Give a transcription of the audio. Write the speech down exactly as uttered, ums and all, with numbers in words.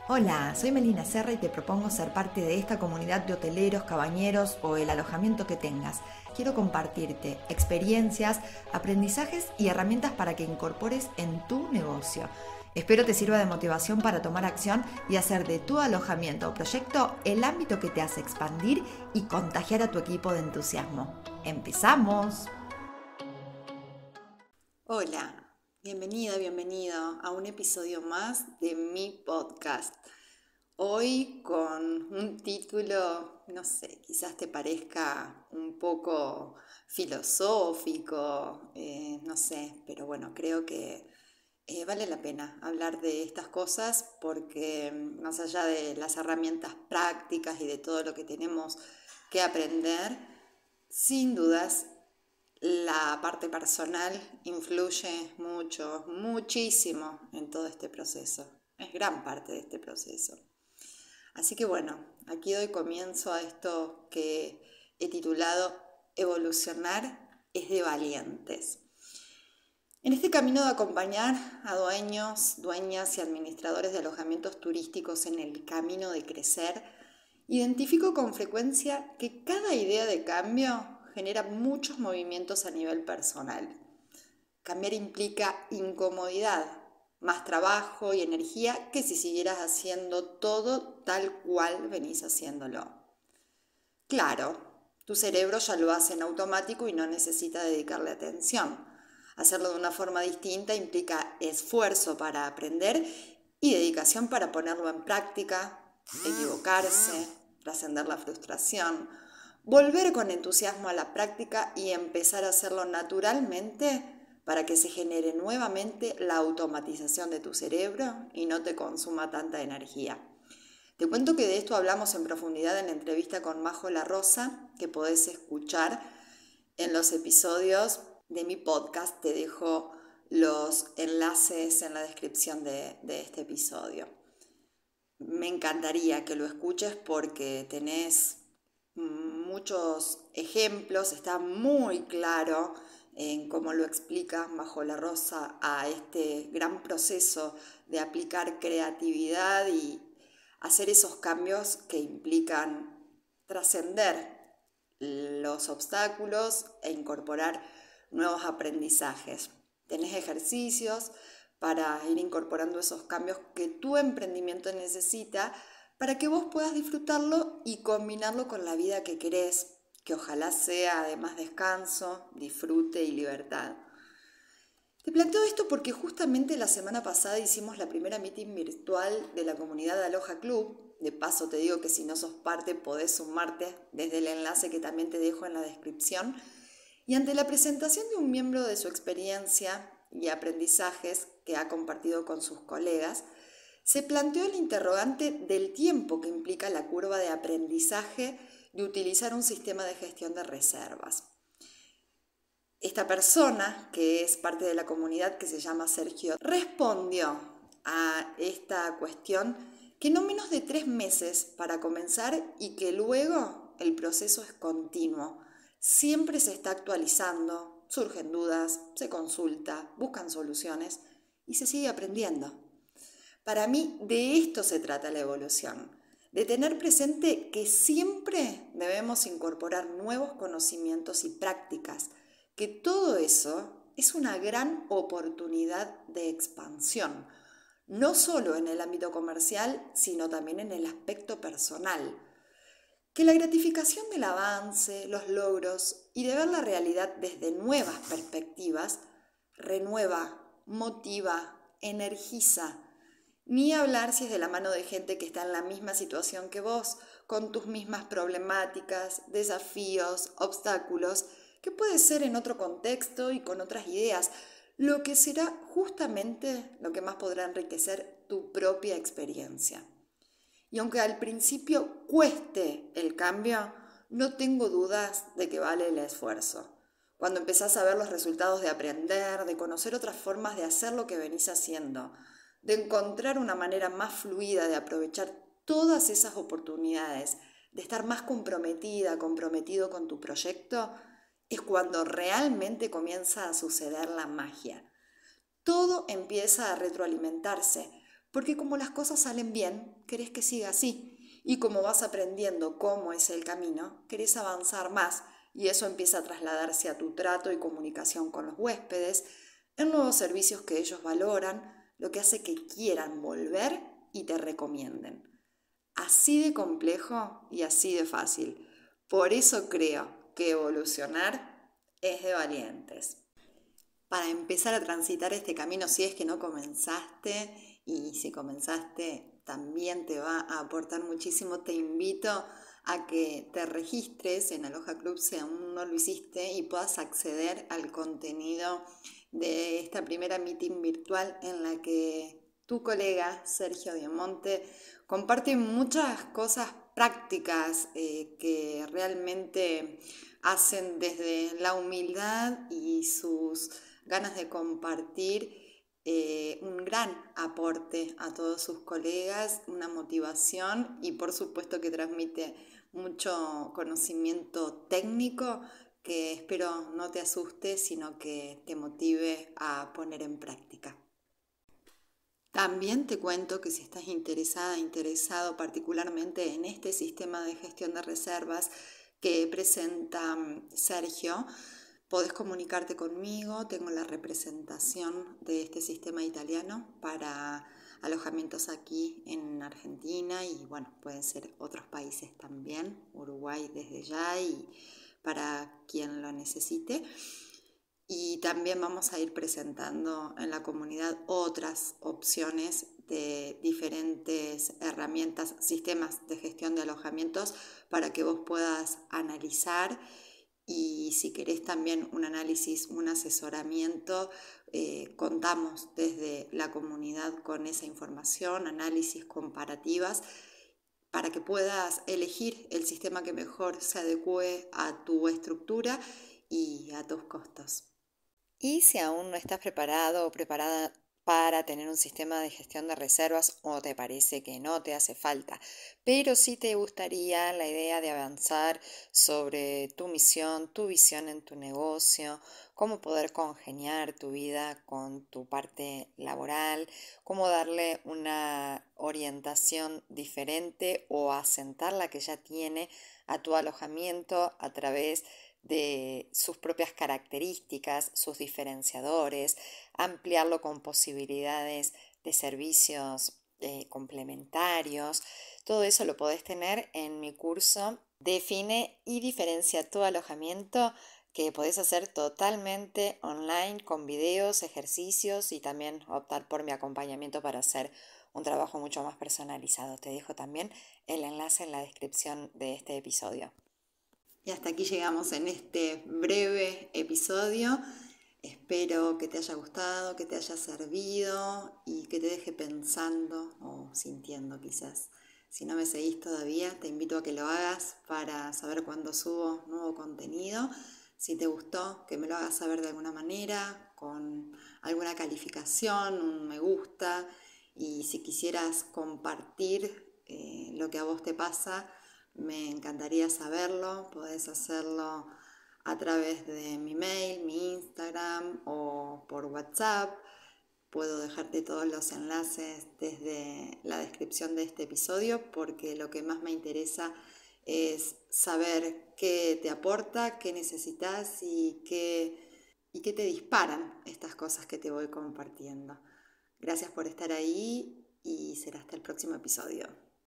Hola, soy Melina Serra y te propongo ser parte de esta comunidad de hoteleros, cabañeros o el alojamiento que tengas. Quiero compartirte experiencias, aprendizajes y herramientas para que incorpores en tu negocio. Espero te sirva de motivación para tomar acción y hacer de tu alojamiento o proyecto el ámbito que te hace expandir y contagiar a tu equipo de entusiasmo. ¡Empezamos! Hola, bienvenida, bienvenido a un episodio más de mi podcast. Hoy con un título, no sé, quizás te parezca un poco filosófico, eh, no sé, pero bueno, creo que eh, vale la pena hablar de estas cosas porque mm, más allá de las herramientas prácticas y de todo lo que tenemos que aprender, sin dudas la parte personal influye mucho, muchísimo en todo este proceso. Es gran parte de este proceso. Así que bueno, aquí doy comienzo a esto que he titulado Evolucionar es de valientes. En este camino de acompañar a dueños, dueñas y administradores de alojamientos turísticos en el camino de crecer, identifico con frecuencia que cada idea de cambio genera muchos movimientos a nivel personal. Cambiar implica incomodidad, más trabajo y energía que si siguieras haciendo todo tal cual venís haciéndolo. Claro, tu cerebro ya lo hace en automático y no necesita dedicarle atención. Hacerlo de una forma distinta implica esfuerzo para aprender y dedicación para ponerlo en práctica, equivocarse, trascender la frustración, volver con entusiasmo a la práctica y empezar a hacerlo naturalmente para que se genere nuevamente la automatización de tu cerebro y no te consuma tanta energía. Te cuento que de esto hablamos en profundidad en la entrevista con Majo La Rosa, que podés escuchar en los episodios de mi podcast. Te dejo los enlaces en la descripción de, de este episodio. Me encantaría que lo escuches porque tenés muchos ejemplos, está muy claro en cómo lo explica Majo La Rosa a este gran proceso de aplicar creatividad y hacer esos cambios que implican trascender los obstáculos e incorporar nuevos aprendizajes. Tenés ejercicios para ir incorporando esos cambios que tu emprendimiento necesita para que vos puedas disfrutarlo y combinarlo con la vida que querés, que ojalá sea además descanso, disfrute y libertad. Te planteo esto porque justamente la semana pasada hicimos la primera meeting virtual de la comunidad de Aloha Club. De paso te digo que si no sos parte podés sumarte desde el enlace que también te dejo en la descripción. Y ante la presentación de un miembro de su experiencia y aprendizajes que ha compartido con sus colegas, se planteó el interrogante del tiempo que implica la curva de aprendizaje de utilizar un sistema de gestión de reservas. Esta persona, que es parte de la comunidad que se llama Sergio, respondió a esta cuestión que no menos de tres meses para comenzar y que luego el proceso es continuo. Siempre se está actualizando, surgen dudas, se consulta, buscan soluciones y se sigue aprendiendo. Para mí de esto se trata la evolución, de tener presente que siempre debemos incorporar nuevos conocimientos y prácticas, que todo eso es una gran oportunidad de expansión, no solo en el ámbito comercial, sino también en el aspecto personal. Que la gratificación del avance, los logros y de ver la realidad desde nuevas perspectivas renueva, motiva, energiza. Ni hablar si es de la mano de gente que está en la misma situación que vos, con tus mismas problemáticas, desafíos, obstáculos, que puede ser en otro contexto y con otras ideas, lo que será justamente lo que más podrá enriquecer tu propia experiencia. Y aunque al principio cueste el cambio, no tengo dudas de que vale el esfuerzo. Cuando empezás a ver los resultados de aprender, de conocer otras formas de hacer lo que venís haciendo, de encontrar una manera más fluida de aprovechar todas esas oportunidades, de estar más comprometida, comprometido con tu proyecto, es cuando realmente comienza a suceder la magia. Todo empieza a retroalimentarse, porque como las cosas salen bien, querés que siga así. Y como vas aprendiendo cómo es el camino, querés avanzar más y eso empieza a trasladarse a tu trato y comunicación con los huéspedes, en nuevos servicios que ellos valoran, lo que hace que quieran volver y te recomienden. Así de complejo y así de fácil. Por eso creo que evolucionar es de valientes. Para empezar a transitar este camino, si es que no comenzaste, y si comenzaste también te va a aportar muchísimo, te invito a que te registres en Aloha Club si aún no lo hiciste y puedas acceder al contenido de esta primera meeting virtual en la que tu colega Sergio Diamonte comparte muchas cosas prácticas eh, que realmente hacen desde la humildad y sus ganas de compartir eh, un gran aporte a todos sus colegas, una motivación y por supuesto que transmite mucho conocimiento técnico que espero no te asuste, sino que te motive a poner en práctica. También te cuento que si estás interesada, interesado particularmente en este sistema de gestión de reservas que presenta Sergio, podés comunicarte conmigo. Tengo la representación de este sistema italiano para alojamientos aquí en Argentina y bueno, pueden ser otros países también, Uruguay desde ya y para quien lo necesite. Y también vamos a ir presentando en la comunidad otras opciones de diferentes herramientas, sistemas de gestión de alojamientos para que vos puedas analizar y si querés también un análisis, un asesoramiento, eh, contamos desde la comunidad con esa información, análisis comparativas para que puedas elegir el sistema que mejor se adecue a tu estructura y a tus costos. Y si aún no estás preparado o preparada para tener un sistema de gestión de reservas o te parece que no te hace falta, pero sí te gustaría la idea de avanzar sobre tu misión, tu visión en tu negocio, cómo poder congeniar tu vida con tu parte laboral, cómo darle una orientación diferente o asentar la que ya tiene a tu alojamiento a través de de sus propias características, sus diferenciadores, ampliarlo con posibilidades de servicios eh, complementarios. Todo eso lo podés tener en mi curso Define y diferencia tu alojamiento, que podés hacer totalmente online con videos, ejercicios y también optar por mi acompañamiento para hacer un trabajo mucho más personalizado. Te dejo también el enlace en la descripción de este episodio. Y hasta aquí llegamos en este breve episodio. Espero que te haya gustado, que te haya servido y que te deje pensando o sintiendo quizás. Si no me seguís todavía, te invito a que lo hagas para saber cuándo subo nuevo contenido. Si te gustó, que me lo hagas saber de alguna manera, con alguna calificación, un me gusta. Y si quisieras compartir eh, lo que a vos te pasa, me encantaría saberlo. Podés hacerlo a través de mi mail, mi Instagram o por WhatsApp. Puedo dejarte todos los enlaces desde la descripción de este episodio porque lo que más me interesa es saber qué te aporta, qué necesitas y qué, y qué te disparan estas cosas que te voy compartiendo. Gracias por estar ahí y será hasta el próximo episodio.